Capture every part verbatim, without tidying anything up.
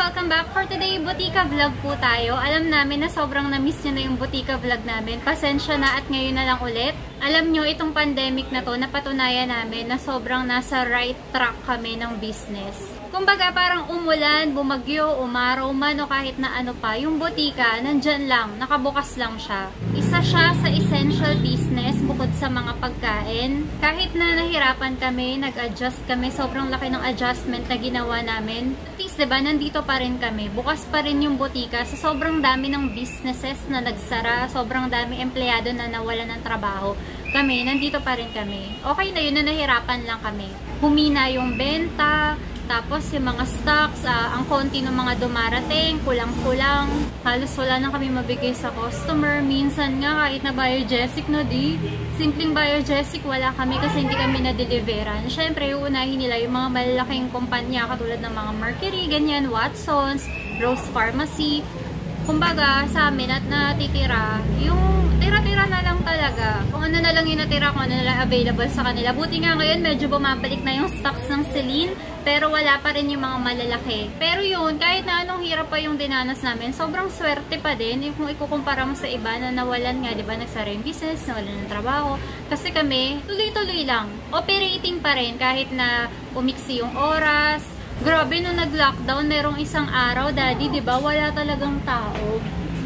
Welcome back. For today, Butika Vlog po tayo. Alam namin na sobrang na-miss nyo na yung Butika Vlog namin. Pasensya na at ngayon na lang ulit. Alam nyo, itong pandemic na to, napatunayan namin na sobrang nasa right track kami ng business. Kumbaga, parang umulan, bumagyo, umaraw man o kahit na ano pa, yung butika, nandyan lang, nakabukas lang siya. Isa siya sa essential business bukod sa mga pagkain. Kahit na nahirapan kami, nag-adjust kami, sobrang laki ng adjustment na ginawa namin. At least, diba, nandito pa rin kami. Bukas pa rin yung butika sa sobrang dami ng businesses na nagsara, sobrang dami empleyado na nawalan ng trabaho. Kami, nandito pa rin kami. Okay na yun na nahirapan lang kami. Humina yung benta, tapos yung mga stocks, uh, ang konti ng mga dumarating, kulang-kulang. Halos wala na kami mabigay sa customer. Minsan nga kahit na biogesic no di, simpleng biogesic wala kami kasi hindi kami na-deliveran. Siyempre, uunahin nila yung mga malalaking kumpanya katulad ng mga Mercury, ganyan, Watsons, Rose Pharmacy. Kumbaga, sa amin at natitira, yung tira-tira na lang talaga. Kung ano na lang yung natira, kung ano na lang available sa kanila. Buti nga ngayon, medyo bumabalik na yung stocks ng Celine, pero wala pa rin yung mga malalaki. Pero yun, kahit na anong hirap pa yung dinanas namin, sobrang swerte pa din yung kung ikukumpara mo sa iba na nawalan nga, di ba, nagsara yung business, nawalan ng trabaho. Kasi kami, tuloy-tuloy lang. Operating pa rin kahit na umiksi yung oras. Grabe, nung nag-lockdown, merong isang araw, daddy, di ba, wala talagang tao.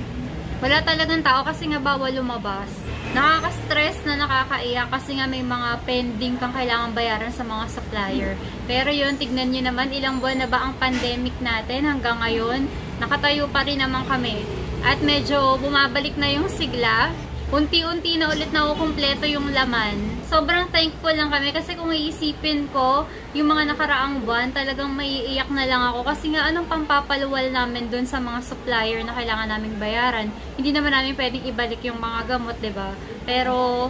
Wala talagang tao kasi nga bawal lumabas. Nakaka-stress na nakakaiyak kasi nga may mga pending kang kailangan bayaran sa mga supplier. Pero yun, tignan nyo naman ilang buwan na ba ang pandemic natin hanggang ngayon. Nakatayo pa rin naman kami. At medyo bumabalik na yung sigla. Unti-unti na ulit na kukumpleto yung laman. Sobrang thankful lang kami kasi kung iisipin ko yung mga nakaraang buwan, talagang maiiyak na lang ako kasi nga anong pampapaluwal namin dun sa mga supplier na kailangan naming bayaran. Hindi naman namin pwedeng ibalik yung mga gamot, diba? Pero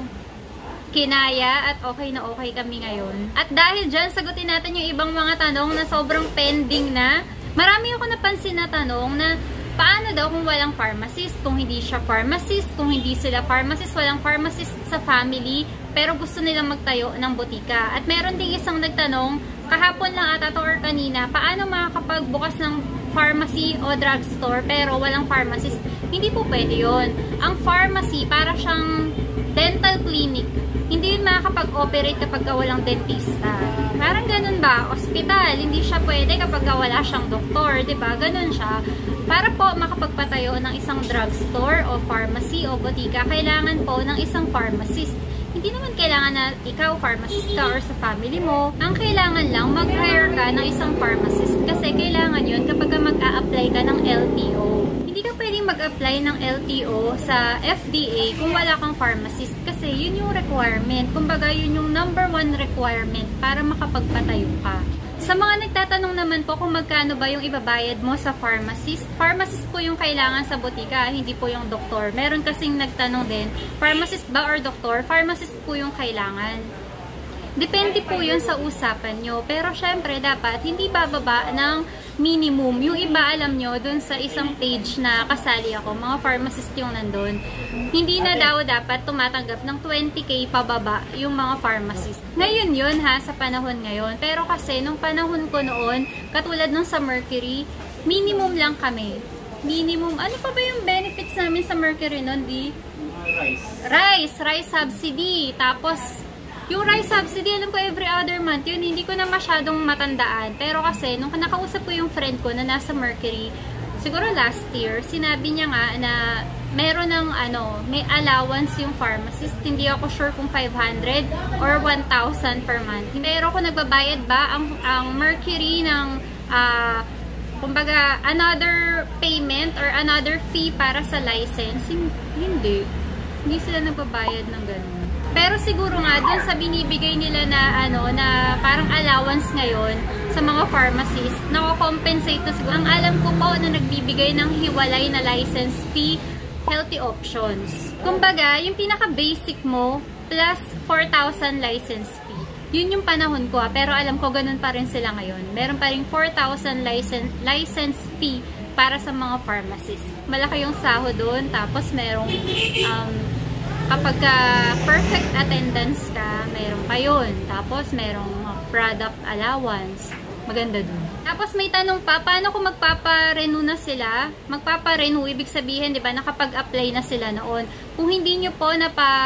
kinaya at okay na okay kami ngayon. At dahil dyan, sagutin natin yung ibang mga tanong na sobrang pending na. Marami ako napansin na tanong na paano daw kung walang pharmacist, kung hindi siya pharmacist, kung hindi sila pharmacist, walang pharmacist sa family, pero gusto nilang magtayo ng butika. At meron ding isang nagtanong, kahapon lang ata to or kanina, paano makakapagbukas ng pharmacy o drugstore pero walang pharmacist? Hindi po pwede yun. Ang pharmacy, para siyang dental clinic. Hindi yun makakapag-operate kapag walang dentista. Parang ganun ba? Hospital, hindi siya pwede kapag wala siyang doktor, diba? Ganun siya. Para po makapagpatayo ng isang drugstore o pharmacy o botika, kailangan po ng isang pharmacist. Hindi naman kailangan na ikaw pharmacist ka or sa family mo. Ang kailangan lang, mag-hire ka ng isang pharmacist kasi kailangan yun kapag mag-a-apply ka ng L T O. Hindi ka pwedeng mag-apply ng L T O sa F D A kung wala kang pharmacist kasi yun yung requirement. Kumbaga, yun yung number one requirement para makapagpatayo ka. Sa mga nagtatanong naman po kung magkano ba yung ibabayad mo sa pharmacist, pharmacist po yung kailangan sa butika, hindi po yung doktor. Meron kasing nagtanong din, pharmacist ba or doktor? Pharmacist po yung kailangan. Depende po yun sa usapan nyo. Pero syempre, dapat hindi bababa ng minimum. Yung iba, alam nyo, dun sa isang page na kasali ako, mga pharmacist yung nandun. Hindi na daw dapat tumatanggap ng twenty K pababa yung mga pharmacist. Ngayon yun ha, sa panahon ngayon. Pero kasi, nung panahon ko noon, katulad nung sa Mercury, minimum lang kami. Minimum, ano pa ba yung benefits namin sa Mercury noon, di? Rice. Rice, rice subsidy. Tapos, yung rice subsidy, alam ko every other month, yun hindi ko na masyadong matandaan. Pero kasi, nung nakausap ko yung friend ko na nasa Mercury, siguro last year, sinabi niya nga na meron ng ano, may allowance yung pharmacist. Hindi ako sure kung five hundred or one thousand per month. Pero kung nagbabayad ba ang, ang Mercury ng, uh, kumbaga, another payment or another fee para sa license, hindi. Hindi sila nagbabayad ng ganun. Pero siguro nga, dun sa binibigay nila na, ano, na parang allowance ngayon sa mga pharmacists, nako-compensate na siguro. Ang alam ko po na nagbibigay ng hiwalay na license fee, healthy options. Kumbaga, yung pinaka-basic mo, plus four thousand license fee. Yun yung panahon ko, pero alam ko ganun pa rin sila ngayon. Meron pa rin four thousand license, license fee para sa mga pharmacists. Malaki yung sahod doon, tapos merong um, kapag uh, perfect attendance ka, meron pa yun. Tapos, merong product allowance. Maganda dun. Tapos may tanong pa, paano kung magpapa-renew na sila? Magpapa-renew, ibig sabihin, di ba, nakapag-apply na sila noon. Kung hindi nyo po na pa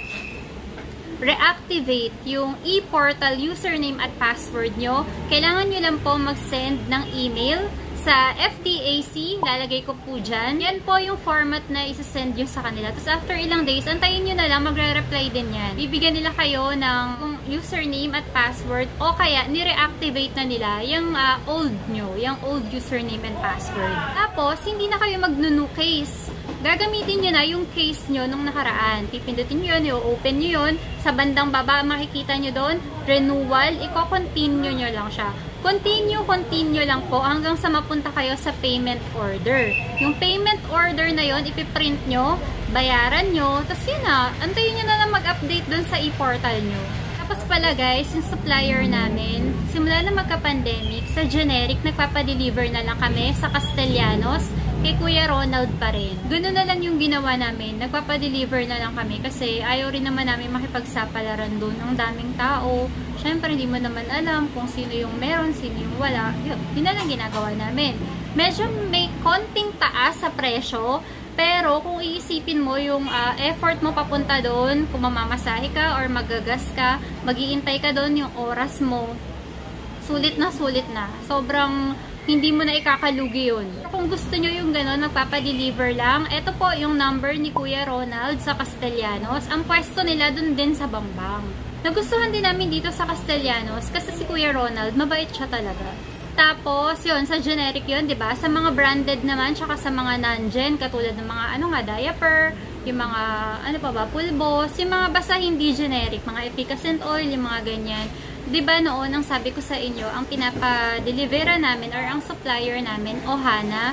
reactivate yung e-portal username at password nyo, kailangan nyo lang po mag-send ng email sa F D A C, lalagay ko po dyan. Yan po yung format na isa-send nyo sa kanila. Tapos after ilang days, antayin nyo na lang, magre-reply din yan. Bibigyan nila kayo ng username at password o kaya ni-reactivate na nila yung uh, old nyo, yung old username and password. Tapos, hindi na kayo mag-new case. Gagamitin nyo na yung case nyo nung nakaraan. Pipindutin nyo yun, i-open nyo yun. Sa bandang baba, makikita nyo doon, renewal, i-continue nyo lang siya. Continue, continue lang po hanggang sa mapunta kayo sa payment order. Yung payment order na yon ipiprint nyo, bayaran nyo, tapos yun na, antayin nyo na lang mag-update dun sa e-portal nyo. Tapos pala guys, yung supplier namin, simula na magka-pandemic, sa generic, nagpapadeliver na lang kami sa Castellanos, kay Kuya Ronald pa rin. Ganoon na lang yung ginawa namin. Nagpapadeliver na lang kami kasi ayaw rin naman namin makipagsapalaran doon ng daming tao. Syempre, hindi mo naman alam kung sino yung meron, sino yung wala. Yun, yun na lang ginagawa namin. Medyo may konting taas sa presyo, pero kung iisipin mo yung uh, effort mo papunta doon, kung mamamasahe ka or magagas ka, mag-iintay ka doon yung oras mo, sulit na sulit na. Sobrang hindi mo na ikakalugi yun. Kung gusto nyo yung gano'n, magpapadeliver lang, ito po yung number ni Kuya Ronald sa Castellanos. Ang pwesto nila dun din sa Bambang. Nagustuhan din namin dito sa Castellanos kasi si Kuya Ronald, mabait siya talaga. Tapos, yun, sa generic yun, di ba? Sa mga branded naman, tsaka sa mga non-gen, katulad ng mga, ano nga, diaper, yung mga, ano pa ba, pulbos, yung mga basta hindi generic, mga efficacent oil, yung mga ganyan. Diba noon, ang sabi ko sa inyo, ang pinapa-delivera namin or ang supplier namin, Ohana,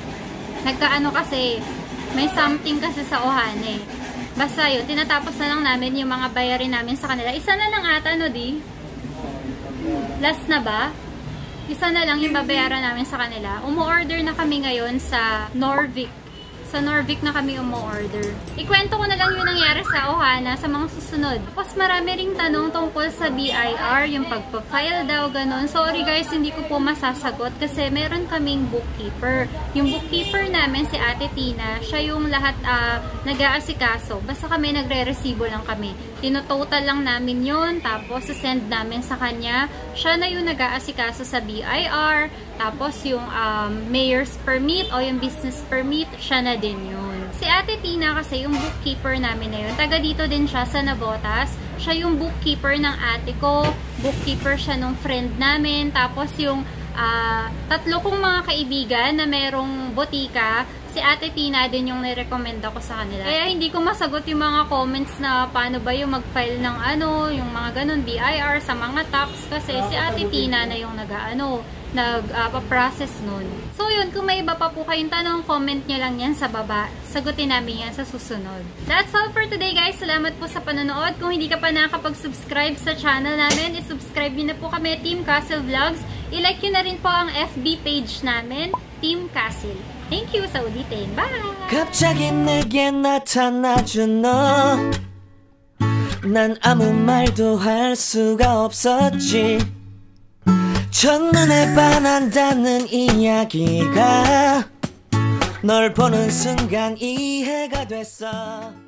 nagkaano kasi, may something kasi sa Ohana eh. Basta yun, tinatapos na lang namin yung mga bayarin namin sa kanila. Isa na lang ata, no di? Last na ba? Isa na lang yung babayaran namin sa kanila. Umu-order na kami ngayon sa Norvik. Sa Norvik na kami umu-order. Ikwento ko na lang yung nangyari sa Ohana sa mga susunod. Tapos marami ring tanong tungkol sa B I R, yung pagpa-file daw, ganun. Sorry guys, hindi ko po masasagot kasi meron kaming bookkeeper. Yung bookkeeper namin, si Ate Tina, siya yung lahat uh, nag-aasikaso. Basta kami nagre-resibo lang kami. Tinototal lang namin yun, tapos send namin sa kanya. Siya na yung nag-aasikaso sa B I R, tapos yung um, mayor's permit o yung business permit, siya na din yun. Si Ate Tina kasi yung bookkeeper namin na yun. Taga dito din siya sa Navotas. Siya yung bookkeeper ng ate ko. Bookkeeper siya nung friend namin. Tapos yung uh, tatlo kong mga kaibigan na merong botika, si Ate Tina din yung nirecommend ako sa kanila. Kaya hindi ko masagot yung mga comments na paano ba yung mag-file ng ano, yung mga ganun, B I R, sa mga tax. Kasi si Ate Tina na yung nag-ano, nag-process uh, nun. So yun, kung may iba pa po kayong tanong, comment nyo lang yan sa baba. Sagutin namin yan sa susunod. That's all for today guys. Salamat po sa panonood. Kung hindi ka pa nakakapag-subscribe sa channel namin, i-subscribe nyo na po kami, Team Castle Vlogs. I-like nyo na rin po ang F B page namin, Team Castle. Thank you sa ulitin. Bye! 갑자기 내게 나타나준 너 난 아무 말도 할 수가 없었지 첫눈에 반한다는 이야기가 널 보는 순간 이해가 됐어